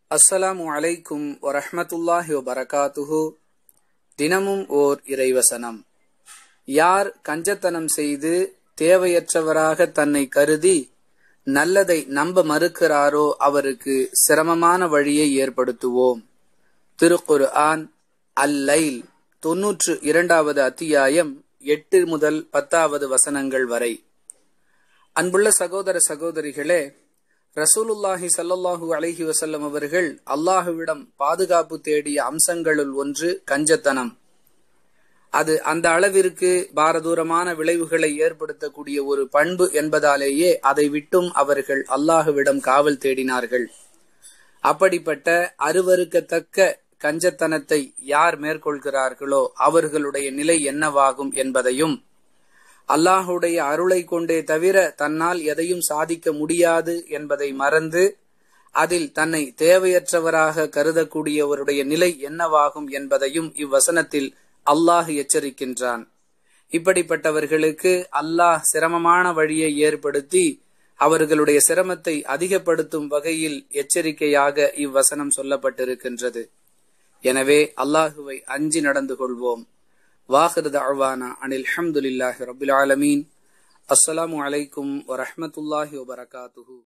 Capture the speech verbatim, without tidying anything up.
அஸ்ஸலாமு அலைக்கும் வரஹ்மத்துல்லாஹி வபரகாத்துஹு. தினமும் ஓர் இறைவசனம். யார் கஞ்சத்தனம் செய்து தேவையற்றவராக தன்னை கருதி நல்லதை நம்ப மறுக்கிறாரோ அவருக்கு சிரமமான வழியை ஏற்படுத்துவோம். திருக்குர்ஆன் அல்-லைல் தொன்னூற்று இரண்டாவது அத்தியாயம் எட்டு முதல் பத்தாவது வசனங்கள் வரை. அன்புள்ள சகோதர சகோதரிகளே, ரசூலுல்லாஹி ஸல்லல்லாஹு அலைஹி வஸல்லம் அவர்கள் அல்லாஹுவிடம் பாதுகாப்பு தேடிய அம்சங்களுள் ஒன்று கஞ்சத்தனம். அது அந்த அளவிற்கு பாரதூரமான விளைவுகளை ஏற்படுத்தக்கூடிய ஒரு பண்பு என்பதாலேயே அதை விட்டும் அவர்கள் அல்லாஹுவிடம் காவல் தேடினார்கள். அப்படிப்பட்ட அருவருக்கத்தக்க கஞ்சத்தனத்தை யார் மேற்கொள்கிறார்களோ அவர்களுடைய நிலை என்னவாகும் என்பதையும், அல்லாஹுடைய அருளை கொண்டே தவிர தன்னால் எதையும் சாதிக்க முடியாது என்பதை மறந்து அதில் தன்னை தேவையற்றவராக கருதக்கூடியவருடைய நிலை என்னவாகும் என்பதையும் இவ்வசனத்தில் அல்லாஹ் எச்சரிக்கின்றான். இப்படிப்பட்டவர்களுக்கு அல்லாஹ் சிரமமான வழியை ஏற்படுத்தி அவர்களுடைய சிரமத்தை அதிகப்படுத்தும் வகையில் எச்சரிக்கையாக இவ்வசனம் சொல்லப்பட்டிருக்கின்றது. எனவே அல்லாஹுவை அஞ்சி நடந்து கொள்வோம். வாஹிரு தஅவானா அனில் ஹம்துலில்லாஹி ரப்பில் ஆலமீன். அஸ்ஸலாமு அலைக்கும் வரஹ்மத்துல்லாஹி வபரகாத்துஹு.